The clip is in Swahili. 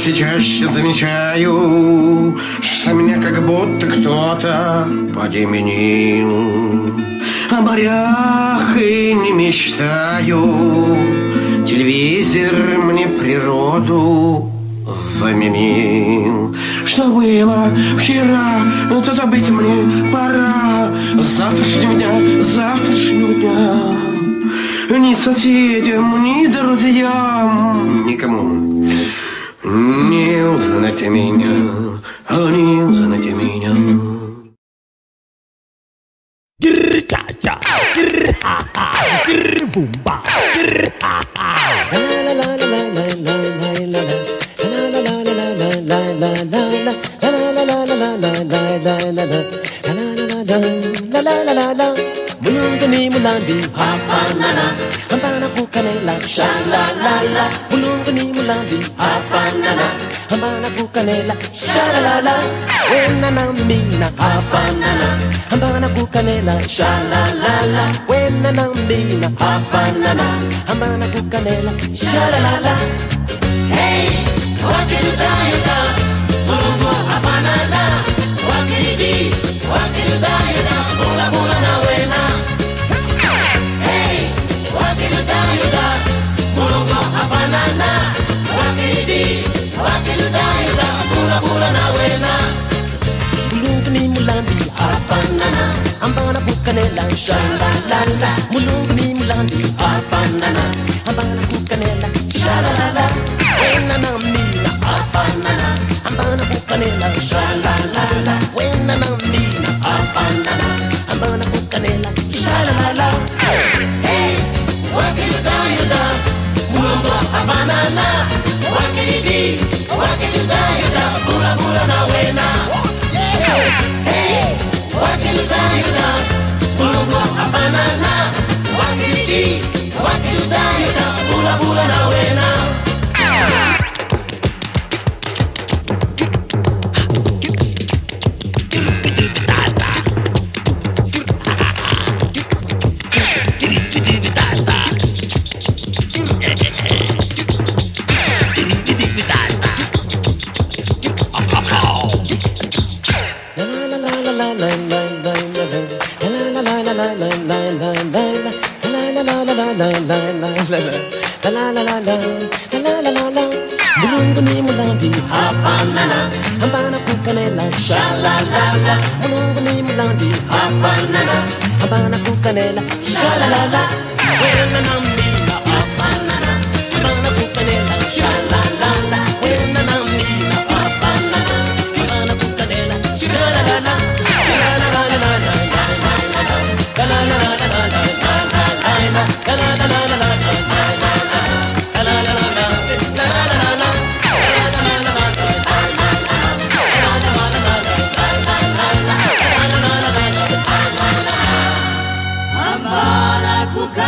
все чаще замечаю, что меня как будто кто-то подеменил. О морях и не мечтаю, телевизор мне природу заменил. Что было вчера, то забыть мне пора. Завтрашнего дня ни соседям, ни друзьям, никому не узнать меня, не узнать меня. Гир-ча-ча, гир-ха-ха, гир-бумба, гир-ха-ха. Mulungani mulandi hafanana ambana kukanela shalalala. Mulungani mulandi hafanana ambana kukanela shalalala. Wena na mina hafanana ambana kukanela shalalala. Wena na mina hafanana ambana kukanela shalalala. Hey, wakidayada mulungu hafanana. Wakidi wakidayada bula bula na wena. Hey, wakidayada mulungu hafanana. Wakidi wakidayada bula bula na wena. Mulungu ni mulandi hafanana ambana kukanela shalalala. Mulungu ni mulandi hafanana ambana kukanela shalalala. Wena na mina hafanana ambana kukanela shalalala. Wena na mina hafanana ambana kukanela shalalala. Hey, wakidayada mulungu hafanana. Wakidi wakidayada bula bula na wena. Hey, wakidayada mulungu hafanana. Wakidi wakidayada bula bula na wena. Mulungani mulandi hafanana ambana kukanela shalalala. Mulungani mulandi hafanana ambana kukanela shalalala. Wena na mina hafanana ambana kukanela shalalala. Wena na mina hafanana ambana kukanela shalalala. Ambana kukanela